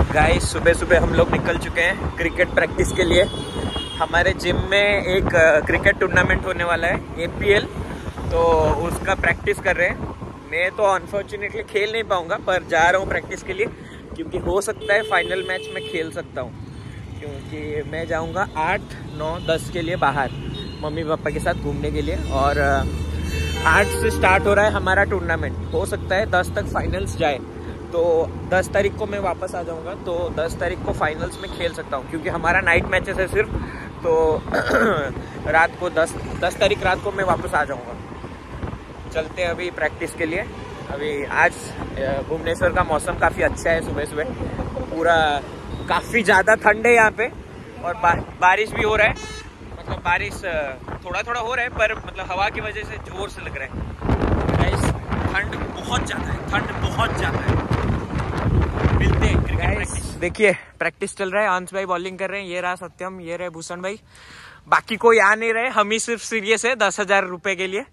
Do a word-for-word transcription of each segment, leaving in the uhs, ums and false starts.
Guys सुबह सुबह हम लोग निकल चुके हैं क्रिकेट प्रैक्टिस के लिए। हमारे जिम में एक क्रिकेट टूर्नामेंट होने वाला है, ए पी एल, तो उसका प्रैक्टिस कर रहे हैं। मैं तो अनफॉर्चुनेटली खेल नहीं पाऊंगा, पर जा रहा हूँ प्रैक्टिस के लिए, क्योंकि हो सकता है फाइनल मैच में खेल सकता हूँ, क्योंकि मैं जाऊँगा आठ नौ दस के लिए बाहर मम्मी पापा के साथ घूमने के लिए। और आठ से स्टार्ट हो रहा है हमारा टूर्नामेंट, हो सकता है दस तक फाइनल्स जाए, तो दस तारीख को मैं वापस आ जाऊंगा, तो दस तारीख को फाइनल्स में खेल सकता हूँ, क्योंकि हमारा नाइट मैचेस है सिर्फ, तो रात को दस दस तारीख रात को मैं वापस आ जाऊंगा। चलते हैं अभी प्रैक्टिस के लिए। अभी आज भुवनेश्वर का मौसम काफ़ी अच्छा है, सुबह सुबह पूरा काफ़ी ज़्यादा ठंड है यहाँ पे, और बा, बारिश भी हो रहा है। मतलब बारिश थोड़ा थोड़ा हो रहा है, पर मतलब हवा की वजह से जोर से लग रहा है। गाइस ठंड बहुत ज़्यादा है, ठंड बहुत ज़्यादा है। मिलते हैं क्रिकेट प्रैक्टिस। देखिए प्रैक्टिस चल रहा है, अंश भाई बॉलिंग कर रहे हैं, ये रहा सत्यम, ये रहे भूषण भाई, बाकी कोई आ नहीं रहे, हम ही सिर्फ सीरियस है दस हजार रुपए के लिए।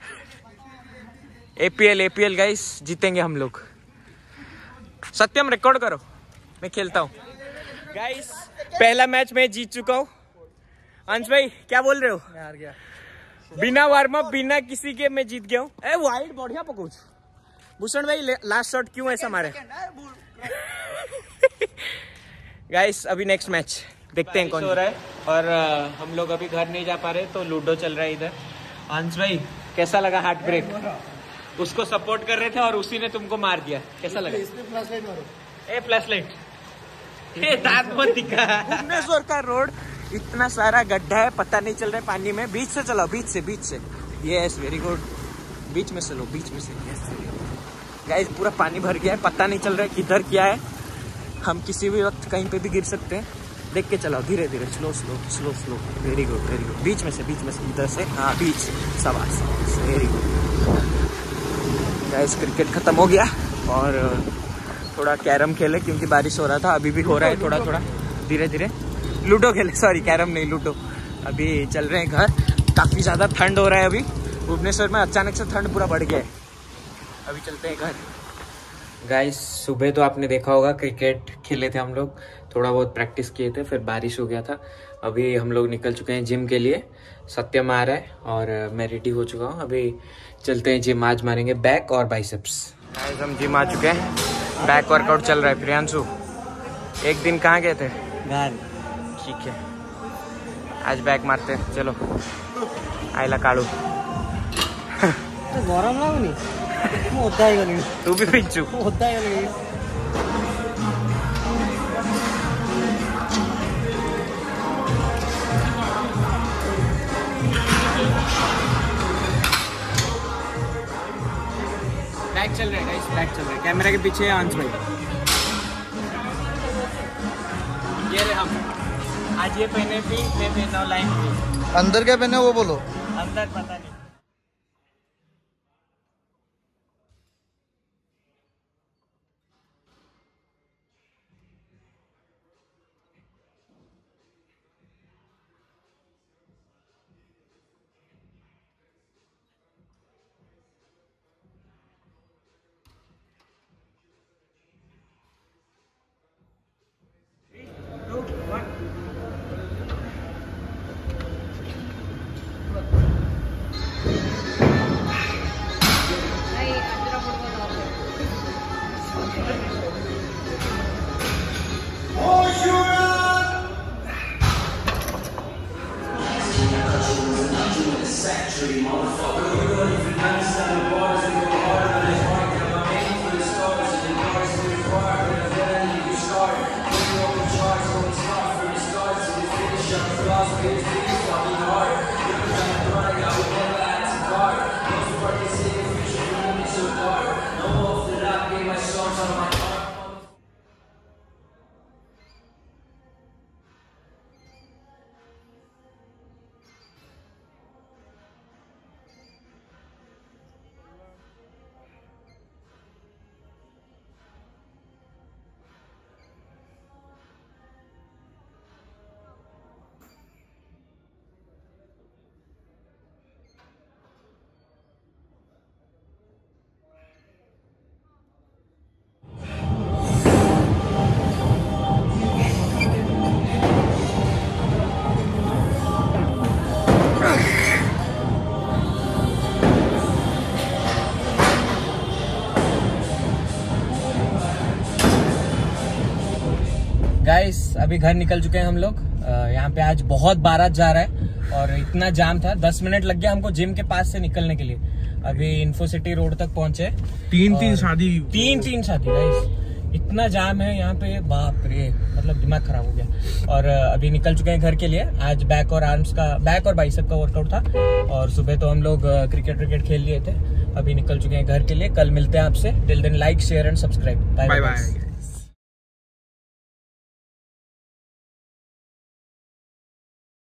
A P L A P L guys, जीतेंगे हम लोग। सत्यम रिकॉर्ड करो, मैं खेलता हूँ। गाइस पहला मैच मैं जीत चुका हूँ। अंश भाई क्या बोल रहे हो? मैं हार गया, बिना वार्म अप बिना किसी के मैं जीत गया हूँ। ए वाइड बढ़िया पकड़। भूषण भाई लास्ट शॉट क्यों ऐसा मारे? गाइस अभी नेक्स्ट मैच देखते हैं कौन हो रहा है। और uh, हम लोग अभी घर नहीं जा पा रहे, तो लूडो चल रहा है इधर। अंश भाई कैसा लगा हार्ट ब्रेक? उसको सपोर्ट कर रहे थे और उसी ने तुमको मार दिया, कैसा लगा? ए प्लस लाइट, ए दांत मत दिखा। भुवनेश्वर का रोड इतना सारा गड्ढा है, पता नहीं चल रहा है पानी में। बीच से चलो, बीच से बीच से यस वेरी गुड, बीच में चलो, बीच में से यस। गाइस पूरा पानी भर गया है, पता नहीं चल रहा है किधर क्या है। हम किसी भी वक्त कहीं पे भी गिर सकते हैं, देख के चलाओ, धीरे धीरे, slow slow slow slow. Very good very good, बीच में से बीच में से इधर से, हाँ बीच, शाबाश वेरी गुड। गाइस क्रिकेट खत्म हो गया और थोड़ा कैरम खेले, क्योंकि बारिश हो रहा था, अभी भी हो रहा है थोड़ा थोड़ा धीरे धीरे। लूडो खेले, सॉरी कैरम नहीं लूडो। अभी चल रहे हैं घर, काफ़ी ज़्यादा ठंड हो रहा है अभी भुवनेश्वर में, अचानक से ठंड पूरा बढ़ गया है। अभी चलते हैं घर। गाइस सुबह तो आपने देखा होगा क्रिकेट खेले थे हम लोग, थोड़ा बहुत प्रैक्टिस किए थे, फिर बारिश हो गया था। अभी हम लोग निकल चुके हैं जिम के लिए, सत्यम आ रहा है और मैं रेडी हो चुका हूँ। अभी चलते हैं जिम, आज मारेंगे बैक और बाइसेप्स। गाइस हम जिम आ चुके हैं, बैक वर्कआउट चल रहा है। प्रियांशु एक दिन कहाँ गए थे? घर। ठीक है आज बैक मारते हैं, चलो। आइला काड़ू गरम लगनी होता है, तू भी पिंचू होता है। बैक चल रहा है गाइस, बैक चल रहा है। कैमरा के पीछे है अंश भाई, ये रहे हम। आज ये पहने भी, मैं पहना हूँ लाइन भी। अंदर क्या पहने वो बोलो? अंदर पता नहीं। गाइस अभी घर निकल चुके हैं हम लोग। यहाँ पे आज बहुत बारात जा रहा है और इतना जाम था, दस मिनट लग गया हमको जिम के पास से निकलने के लिए। अभी इन्फोसिटी रोड तक पहुंचे। तीन तीन शादी तीन तीन शादी गाइस, इतना जाम है यहाँ पे, बाप रे, मतलब दिमाग खराब हो गया। और अभी निकल चुके हैं घर के लिए। आज बैक और आर्म्स का, बैक और बाइसेप का वर्कआउट था और सुबह तो हम लोग क्रिकेट क्रिकेट खेल लिए थे। अभी निकल चुके हैं घर के लिए। कल मिलते हैं आपसे। Till then like share and subscribe. Bye bye.